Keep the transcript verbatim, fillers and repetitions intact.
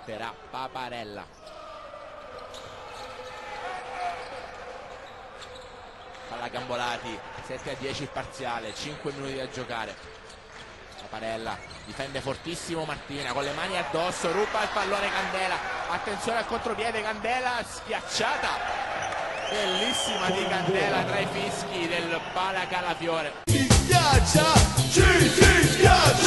batterà Paparella. Palla Gambolati, sette a dieci il parziale, cinque minuti da giocare. Paparella difende fortissimo Martina con le mani addosso, ruba il pallone Candela, attenzione al contropiede, Candela schiacciata bellissima di Candela tra i fischi del Pala Calafiore. Ci spiaccia, ci, ci spiaccia.